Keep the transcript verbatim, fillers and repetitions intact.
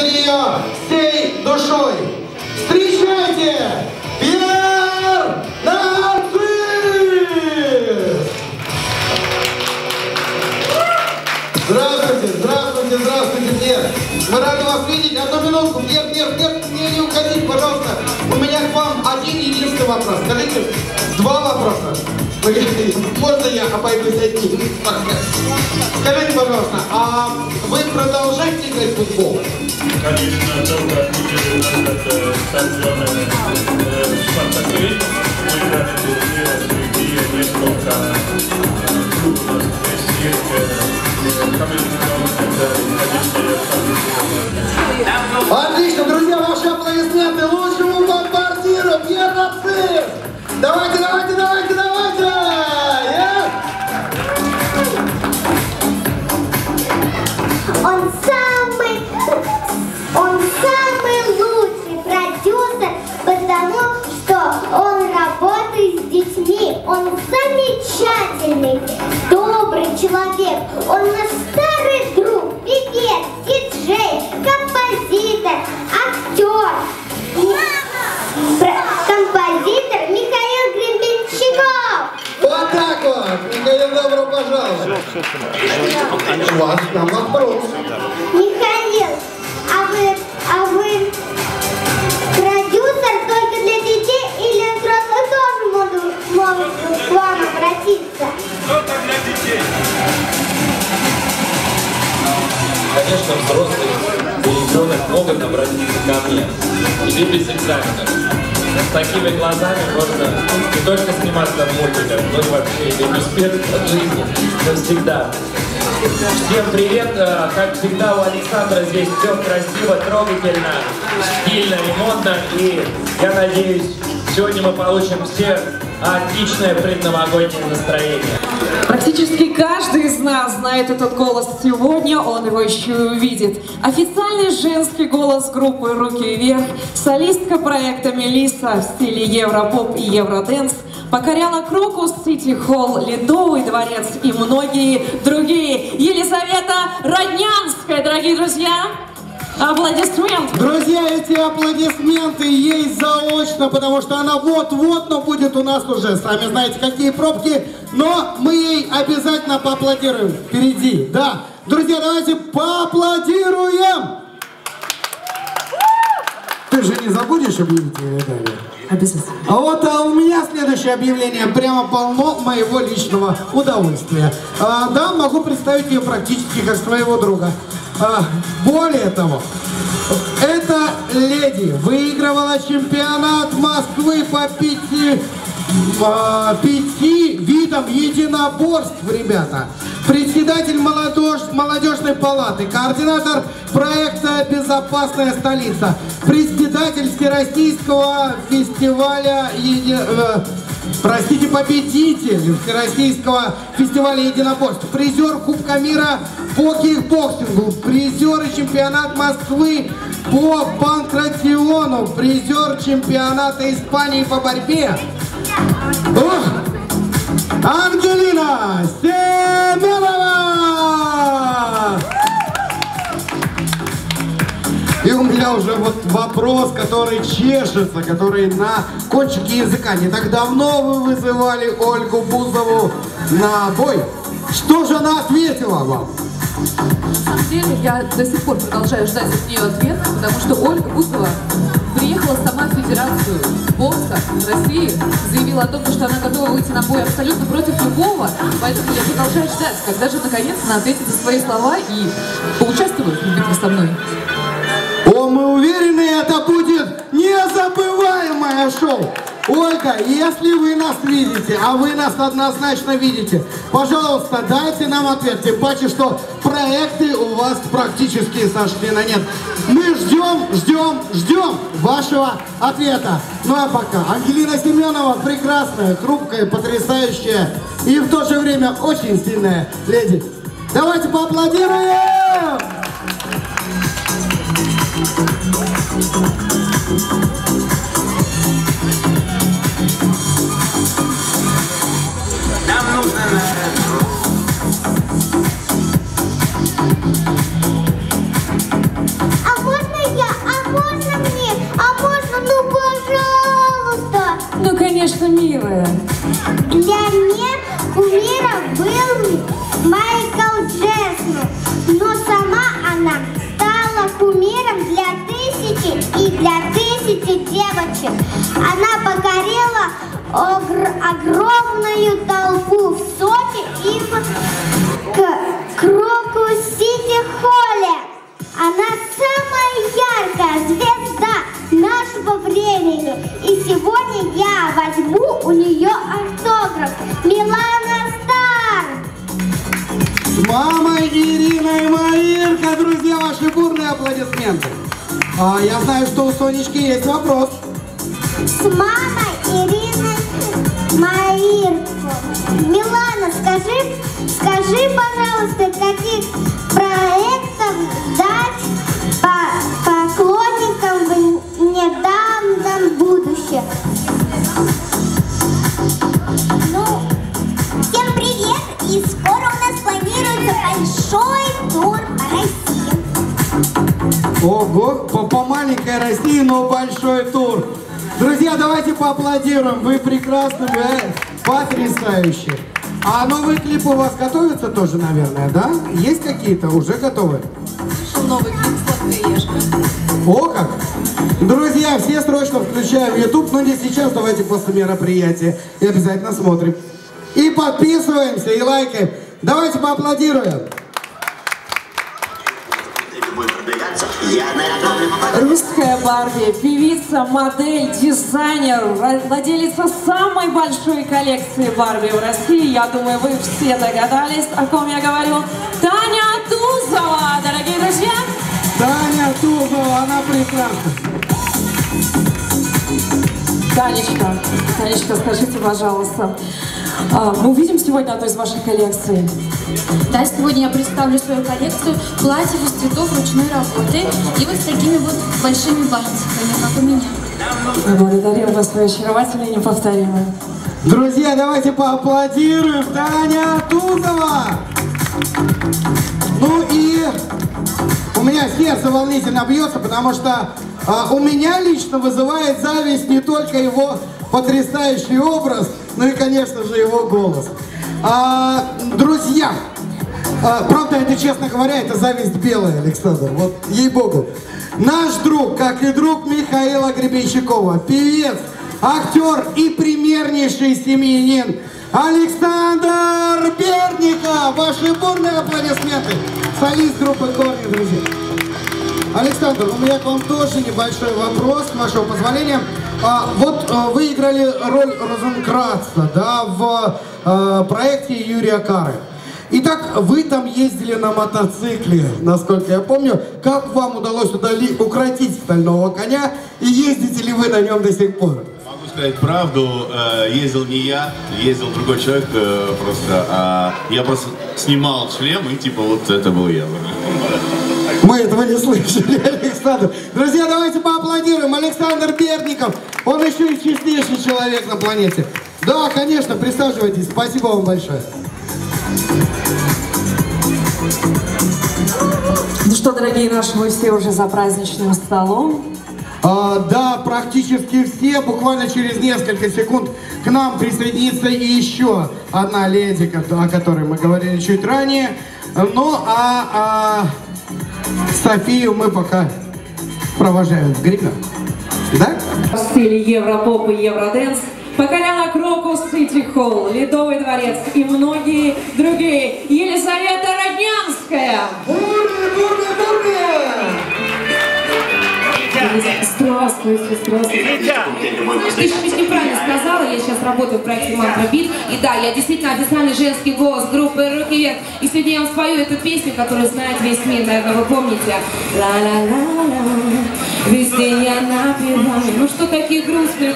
ее всей душой. Встречайте! Пьер Нарцисс! Здравствуйте, здравствуйте, здравствуйте, Пьер. Мы рады вас видеть. Одну минутку, Пьер, Пьер, Пьер, мне не уходить, пожалуйста. У меня к вам один единственный вопрос. Скажите, два вопроса. Можно я обойдусь одним? Скажите, пожалуйста, а вы продолжаете играть в футбол? Конечно, долго неделю назад стал званый Спартакович. Мы играли в Турции, в Турции, несколько клубов у нас есть. Отлично, друзья, ваши аплодисменты лучшему бомбардиру Пьер Нарцисс! Давайте, давайте, давайте, давайте! Yeah! Он самый, он самый лучший продюсер, потому что он работает с детьми. Он замечательный, добрый человек. Он наш старый друг, певец, диджей, композитор, актер. Композитор Михаил Гребенщиков. Вот так вот! Михаил, добро пожаловать! У вас там вопрос. Михаил, а вы, а вы продюсер только для детей или взрослые тоже могут, могут к вам обратиться? Только для детей. Конечно, взрослые и ребенок могут обратиться ко мне. И без экзаменов. С такими глазами можно не только сниматься в мультиках, но и вообще иметь успех от жизни навсегда. Всем привет! Как всегда, у Александра здесь все красиво, трогательно, стильно и модно. И я надеюсь, сегодня мы получим все отличное предновогоднее настроение. Практически каждый из нас знает этот голос. Сегодня он его еще и увидит. Официальный женский голос группы «Руки вверх», солистка проекта Мелисса в стиле европоп и евродэнс, покоряла Крокус, Сити Холл, Ледовый дворец и многие другие. Елизавета Роднянская, дорогие друзья! Аплодисменты! Друзья, эти аплодисменты ей заочно, потому что она вот-вот, но будет у нас уже. Сами знаете, какие пробки, но мы ей обязательно поаплодируем впереди. Да, друзья, давайте поаплодируем! Ты же не забудешь объявить ее далее? Обязательно. А вот а у меня следующее объявление прямо полно моего личного удовольствия. А, да, могу представить ее практически как своего друга. А, более того, эта леди выигрывала чемпионат Москвы по пяти, по пяти видам единоборств, ребята. Председатель молодежь, молодежной палаты, координатор проекта «Безопасная столица», председатель Всероссийского фестиваля еди... э, простите, победитель Всероссийского фестиваля единоборств, призер Кубка мира по кикбоксингу, призер чемпионата Москвы по панкратиону, призер чемпионата Испании по борьбе. Ох! Ангелина Семенова! И у меня уже вот вопрос, который чешется, который на кончике языка. Не так давно вы вызывали Ольгу Бузову на бой. Что же она ответила вам? На самом деле, я до сих пор продолжаю ждать от нее ответа, потому что Ольга Бузова приехала сама в Федерацию бокса России, заявила о том, что она готова выйти на бой абсолютно против любого, поэтому я продолжаю ждать, когда же наконец она ответит за свои слова и поучаствует в битве со мной. О, мы уверены, это будет незабываемое шоу. Ольга, если вы нас видите, а вы нас однозначно видите, пожалуйста, дайте нам ответ. Тем паче, что проекты у вас практически сошли на нет. Мы ждем, ждем, ждем вашего ответа. Ну а пока Ангелина Семенова, прекрасная, хрупкая, потрясающая и в то же время очень сильная леди. Давайте поаплодируем! Нам нужно на... А можно огр- огромную толпу в Сочи и в К- Крокус-Сити-Холле. Она самая яркая звезда нашего времени. И сегодня я возьму у нее автограф. Милана Стар! С мамой Ириной Маирко, друзья, ваши бурные аплодисменты. А, я знаю, что у Сонечки есть вопрос. С мамой Ириной Маирко. Милана, скажи, скажи, пожалуйста, каких проектов дать по поклонникам в недавнем будущем? Ну, всем привет! И скоро у нас планируется большой тур по России. Ого, по, по маленькой России, но большой тур. Друзья, давайте поаплодируем. Вы прекрасны, вы потрясающие. А новые клипы у вас готовятся тоже, наверное, да? Есть какие-то? Уже готовы? Новый клип «Сладкая Ешка». О как! Друзья, все срочно включаем YouTube, но не сейчас, давайте после мероприятия. И обязательно смотрим. И подписываемся, и лайкаем. Давайте поаплодируем. Русская Барби, певица, модель, дизайнер, владелица самой большой коллекции Барби в России. Я думаю, вы все догадались, о ком я говорю. Таня Тузова, дорогие друзья. Таня Тузова, она прекрасна. Танечка, Танечка, скажите, пожалуйста, мы увидим сегодня одну из ваших коллекций? Да, сегодня я представлю свою коллекцию платьев из цветов ручной работы и вот с такими вот большими бантиками, как у меня. Благодарим вас, вы очаровательные и неповторимые. Друзья, давайте поаплодируем. Таня Тузова. Ну и у меня сердце волнительно бьется, потому что а, у меня лично вызывает зависть не только его потрясающий образ, ну и, конечно же, его голос. А, друзья, а, правда, это, честно говоря, это зависть белая, Александр, вот ей-богу. Наш друг, как и друг Михаила Гребенщикова, певец, актер и примернейший семьянин Александр Бердников. Ваши бурные аплодисменты. Солист группы «Корни», друзья. Александр, у меня к вам тоже небольшой вопрос, с вашего позволения. А, вот а, вы играли роль Розенкранца, да, в а, проекте Юрия Кары. Итак, вы там ездили на мотоцикле, насколько я помню. Как вам удалось удали, укротить стального коня и ездите ли вы на нем до сих пор? Могу сказать правду, ездил не я, ездил другой человек просто. А я просто снимал шлем и типа вот это был я. Мы этого не слышали, Александр. Друзья, давайте поаплодируем. Александр Бердников, он еще и честнейший человек на планете. Да, конечно, присаживайтесь. Спасибо вам большое. Ну что, дорогие наши, мы все уже за праздничным столом. А, да, практически все. Буквально через несколько секунд к нам присоединится и еще одна леди, о которой мы говорили чуть ранее. Ну, а, а Софию мы пока провожаем в гример. Да? В стиле европоп и евродэнс покоряла Крокус-Сити-Холл, Ледовый дворец и многие другие. Елизавета Роднянская. Бурные, бурные, бурные! Здравствуйте, здравствуйте. Знаешь, ты еще неправильно сказала, я сейчас работаю в проекте «Мантра Бит». И да, я действительно официальный женский голос группы «Руки вверх». И сегодня я вам спою эту песню, которую знает весь мир, наверное, вы помните. Ла-ла-ла-ла, весь день я напеваю. Ну что такие грустные